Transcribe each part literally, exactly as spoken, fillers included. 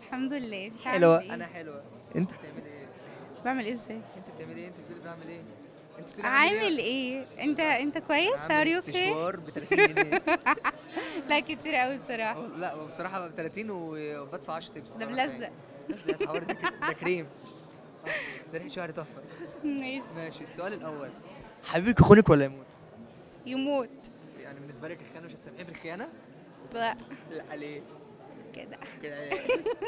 الحمد لله. انت حلوه. عامل ايه؟ انا حلوه. انت بتعملي ايه؟ بعمل ايه ازاي؟ انت بتعملي ايه؟ انت بتقولي بعمل ايه؟ انت بتقولي عامل ايه؟ عامل ايه؟ انت انت كويس؟ عامل ار يو اوكي؟ استشوار ب تلاتين جنيه. لا كتير قوي بصراحه. أو- لا بصراحه ب تلاتين وبدفع عشرة تبس. ده ملزق. لزق الحوار ده كده- ده كريم. آه، ده ريحه شعر تحفه. ماشي. ماشي السؤال الاول، حبيبك يخونك ولا يموت؟ يموت. يعني بالنسبه لك الخيانه مش هتسامحيه في الخيانه؟ لا لا ليه؟ كده. كده ليه؟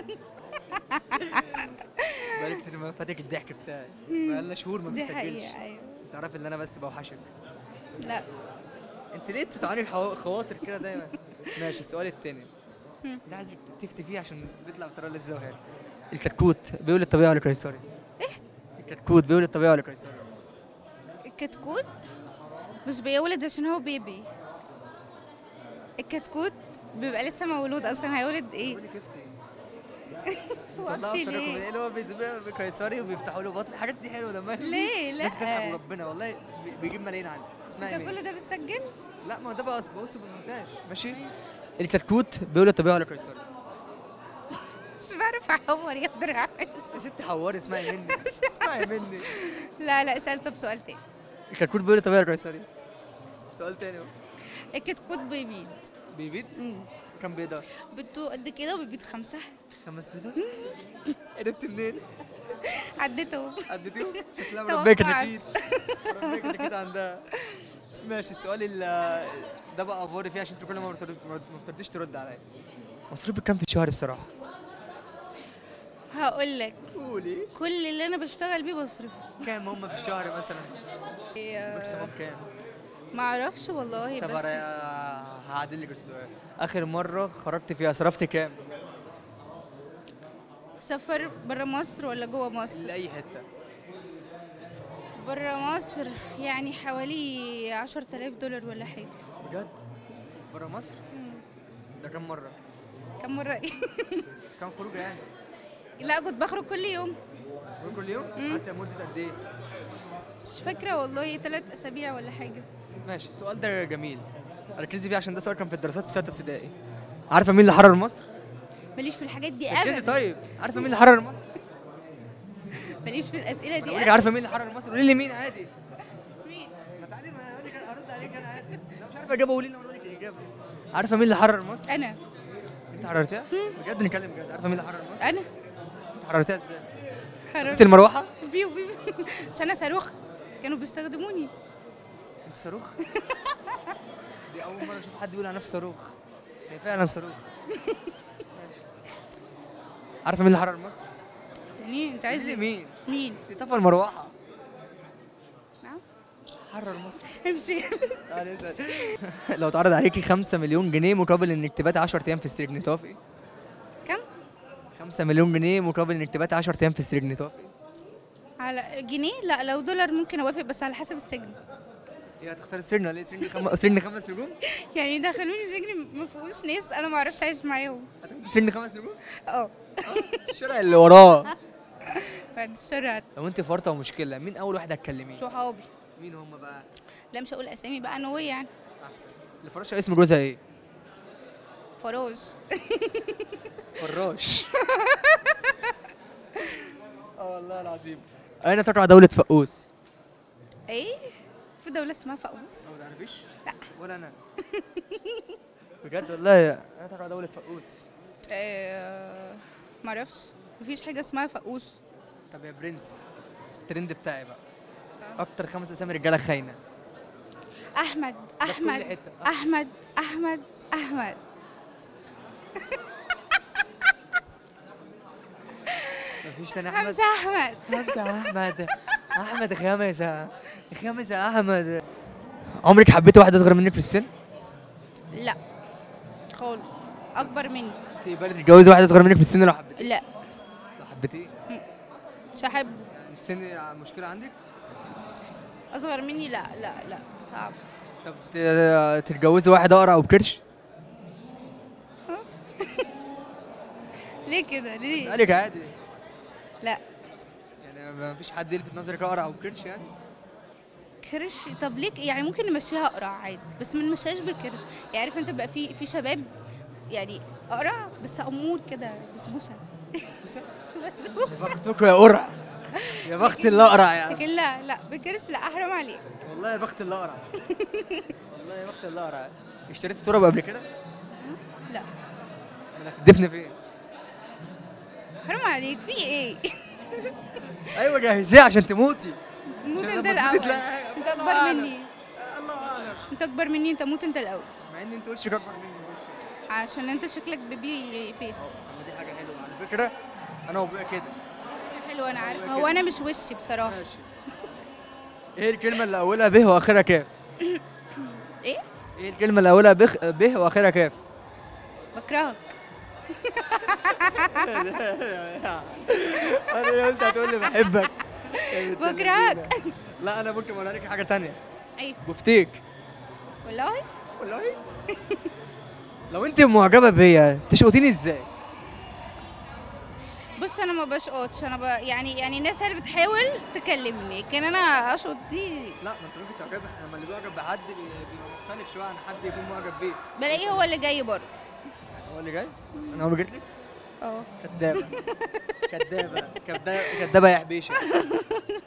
بقالك كتير ما فاتك الضحك بتاعي، بقالنا شهور ما دي بنسجلش. حقيقه ايوه. تعرف ان انا بس بوحشك. لا انت ليه بتطعني الحوا- خواطر كده دايما؟ ماشي السؤال التاني، ده عايزك تفتي فيه عشان بيطلع بطريقه لذيذه وحلوه. الكتكوت بيقول الطبيعي ولا قيصري؟ ايه؟ الكتكوت بيقول الطبيعي ولا قيصري؟ الكتكوت مش بيولد عشان هو بيبي. الكتكوت بيبقى لسه مولود اصلا، هيولد ايه؟ بيقول لك افتي. وقفتي طلعوا بطريقه ليه؟ كوميديه اللي هو بيبقى قيصري وبيفتحوا له بطن، الحاجات دي حلوه دمها خفيف. ليه؟ لا. ناس بتضحك وربنا والله بي- بيجيب ملايين عندي. اسمعي انت مين؟ كل ده بتسجل؟ لا ما هو ده بقى بص بالمونتاج. ماشي. الكتكوت بيقول الطبيعي ولا قيصري؟ مش بعرف احور يا دراعي. يا ست حوري اسمعي مني. اسمعي مني. لا لا اسال طب سؤال تاني. الكتكوت بيقول الطبيعي ولا قيصري؟ سؤال تاني اهو. الكتكوت بيبيض. بيبيض؟ مم. كام بيضة؟ بيضته قد كده وبيبيض خمسة. خمس بيضات؟ عرفت منين؟ عديته. عديتيهم؟ شكلها توقعت. مربية كتاكيت. مربية كتاكيت عندها. ماشي السؤال ال ده بقى افوري فيه عشان انت كل ما بترد- ما بترديش ترد عليا. مصروفك كام في الشهر بصراحة؟ هقول لك قولي. كل اللي انا بشتغل بيه بصرفه. كام هم في الشهر مثلا؟ إيه، ماكسيموم كام؟ ما اعرفش والله طب بس أنا هعدل لك السؤال. آخر مرة خرجت فيها صرفت كام؟ سفر بره مصر ولا جوه مصر؟ لأي حتة. بره مصر يعني حوالي عشرة آلاف دولار ولا حاجة. بجد؟ برا مصر؟ ده كام مرة؟ كم مرة ايه؟ كام خروجة يعني؟ لا كنت بخرج كل يوم. خروج كل يوم؟ حتى مدة قد إيه؟ مش فاكرة والله، ثلاث أسابيع ولا حاجة. ماشي السؤال ده جميل، ركزي فيه عشان ده سؤال كان في الدراسات في ستة ابتدائي. عارفة مين اللي حرر مصر؟ ماليش في الحاجات دي ركزي أبدا. طيب، عارفة مين اللي حرر مصر؟ ماليش في الأسئلة أنا دي بقول لك أبدا. عارفة مين اللي حرر مصر؟ قولي لي مين عادي. مين؟ ما تعالي ما أقول لك أنا هرد عليك أنا عادي. لو مش عارفة إجابة قولي لي وأنا أقول لك الإجابة. عارفة مين اللي حرر مصر؟ أنا. أنت حررتها؟ بجد نتكلم بجد، عارفة مين اللي حرر مصر؟ أنا أنت حررتها إزاي؟ حرام. جبت المروحة؟ بيو بيو عشان أنا صاروخ كانوا بيستخدموني. أنت صاروخ؟ دي أول مرة أشوف حد يقول على نفسه صاروخ. هي فعلا صاروخ. ماشي. عارفة مين اللي حرر مصر؟ تاني أنت عايز قولي لي إيه؟ مين؟ مين؟ دي طفى المروحة. نعم؟ حرر مصر. امشي. لو اتعرض عليكي خمسة مليون جنيه مقابل انك تباتي عشرة ايام في السجن توافقي؟ كم؟ خمسة مليون جنيه مقابل انك تباتي عشرة ايام في السجن توافقي؟ على جنيه؟ لا لو دولار ممكن أوافق بس على حسب السجن. ايه هتختار السجن ولا ايه؟ سجن خم... سجن خمس سجون؟ يعني دخلوني سجن ما فيهوش ناس أنا ما أعرفش أعيش معاهم. هتاخدي سجن خمس سجون؟ أه. الشارع اللي وراه. بعد الشر. لو انت في ورطه ومشكله مين اول واحد هتكلميه؟ صحابي. مين هم بقى؟ لا مش هقول أسامي بقى، نوي يعني. احسن. الفراشه اسم جوزها ايه؟ فراش. فراش. اه والله العظيم. اين تقع دوله فقوس؟ إيه؟ في دولة اسمها فقوس؟ ما تعرفيش؟ لا. ولا انا. بجد والله اين تقع دوله فقوس؟ آه، معرفش، مفيش حاجة اسمها فقوس. طب يا برنس الترند بتاعي بقى، اكتر خمس اسامي رجاله خاينه. أحمد في كل أحمد حتة. أحمد أحمد أحمد. مفيش تاني احمد؟ خمسة أحمد. خمسة احمد. احمد خمسة. خمسة احمد. عمرك حبيتي واحده اصغر منك في السن؟ لا خالص، أكبر مني. تقبلي تتجوزي واحده اصغر منك في السن لو حبيتي؟ لا لو حبيتي مش هحب. يعني السن مشكله عندك؟ أصغر مني لا لا لا صعب. طب ت- تتجوزي واحد اقرع او بكرش؟ ليه كده ليه؟ اسالك عادي. لا يعني ما فيش حد يلفت نظرك اقرع او بكرش يعني؟ كرش. طب ليه ك- يعني ممكن نمشيها أقرع عادي بس ما نمشيهاش بكرش. يعني عارف أنت بقى في في شباب يعني اقرع بس امور كده، بسبوسه. بسبوسه؟ يا بسبوسه. بختكوا يا قرع، يا بخت اللي اقرع يا عم. لكن لا لا بكرش، لا حرام عليك. والله يا بخت اللي اقرع. والله يا بخت اللي اقرع. اشتريت تراب قبل كده؟ لا من هتدفن فين؟ حرام عليك، في ايه؟ ايوه جهزيه عشان تموتي. موت عشان انت لما تموتي الاول. تلاقي- انت الله اكبر أعلم. مني. الله اعلم. انت اكبر مني، انت موت انت الاول. مع ان انت وشك اكبر مني وشك. عشان انت شكلك بيبي فيس. طب ما دي حاجه حلوه على فكره. انا وابويا كده. حلو، انا عارفه. هو انا مش وشي بصراحه. ماشي. ايه الكلمه اللي اولها ب واخرها كاف؟ ايه؟ ايه الكلمه اللي اولها بخ ب واخرها كاف؟ بكرهك. انا قلت هتقول لي بحبك. بكرهك. لا انا ممكن اقول لك حاجه تانية. ايوه بفتيك. والله. والله. لو انت معجبه بيا تشقطيني ازاي؟ بص انا ما بشقطش، انا ب... يعني يعني الناس هي اللي بتحاول تكلمني، لكن انا اشقط دي لا ما انت ممكن تعجب، لما اللي بيعجب بحد بي- بيبقى مختلف شويه عن حد يكون معجب بيه. بلاقيه هو اللي جاي برضه. هو اللي جاي؟ انا هو اللي جيت لك؟ اه كدابه. كدابه كدابه كدابه يا حبيشه.